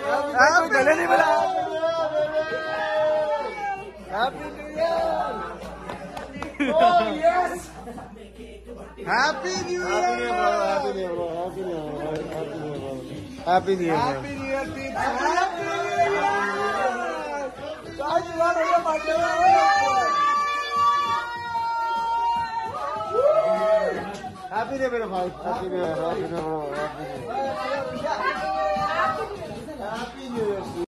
गले नहीं मिला। Happy New Year! Oh yes! Happy New Year! Happy New Year, bro. Happy New Year. Happy New Year, people! Happy New Year! Guys, you want to hear my Happy New Year, bro. Happy New Year. Happy New Year. Happy New Year.